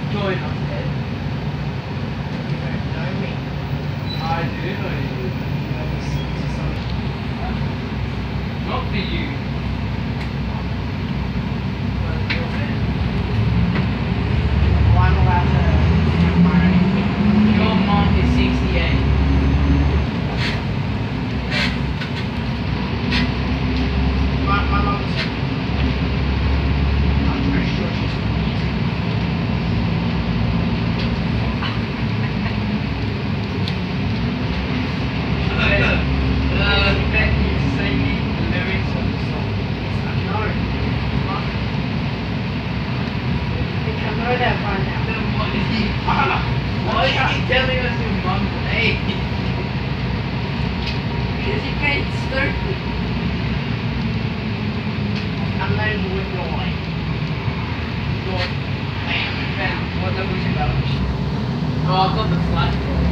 Join us, Ed. You don't know me. I do know you. Not for you. But your man. Well, I'm allowed to have my own opinion. Your mom is 68. My mom's. I'm pretty sure she's Bet you sing the lyrics of the song. No. I know that by now. Then what is he? Why is he telling us your mom's age? Because you can't stupid. I'm not even with your wife. Your man. What the fuck about? Oh, I've got the flash.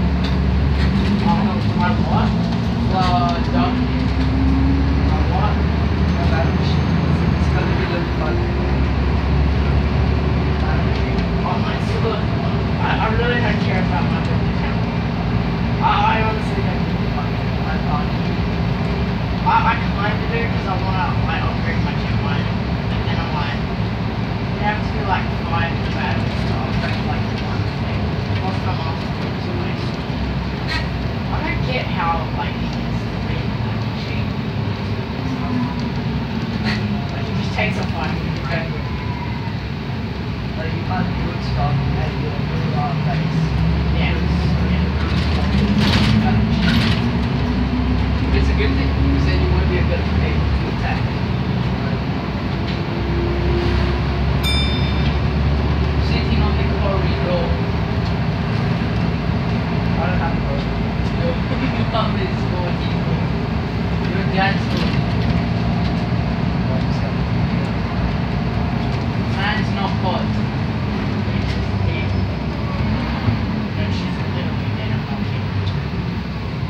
My what? Done. My what? It's gonna be the fun. Oh my god. I really don't care about my bank account. I honestly don't give a fuck. I kind of do because I want to like upgrade my chip line. And then I'm like, you have to do like 5 batteries to upgrade like one thing. Plus I'm also to waste. I don't get how like it is to be like cheap. Like it just takes a fight to get it. Like you can't do it stuff at your face. Yeah. It's a good thing because then you won't be able to pay to attack. Sitting on the corridor. I don't have a corridor. Your mum is 44. Your dad's 44. Man's not hot. No, she's literally dead. I'm not kidding.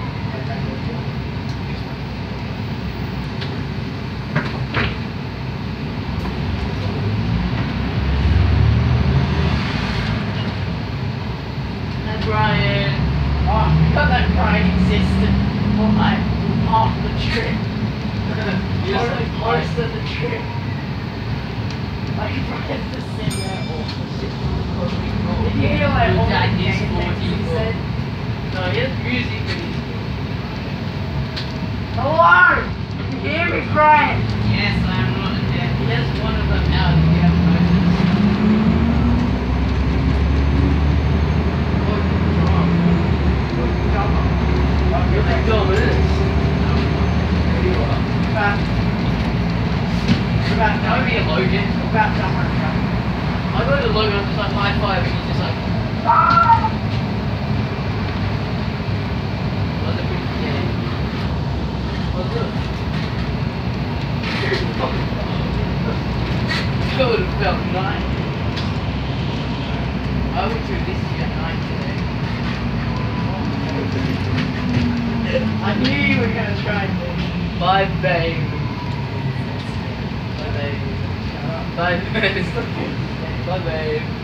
And Brian. Oh, I got that crying existed for like half the trip. You're Or so like hot. most of the trip. Like Brian's just sitting there awful shit. Did you hear like all the Dad gang is things he 44. said? No, he has music but he's Hello! Can you hear me, Brian? yes, I'm not deaf. He has one of them out if you have noticed. You're like dominant. There you are. About That would be a Logan. About summer. I go to Logan, I'm just like high five and he's just like, what's a pretty game? What's up? That would have felt nice. I went through this at night today. I knew you were gonna try this. Bye, babe. Bye, babe. Bye, babe. Bye, babe.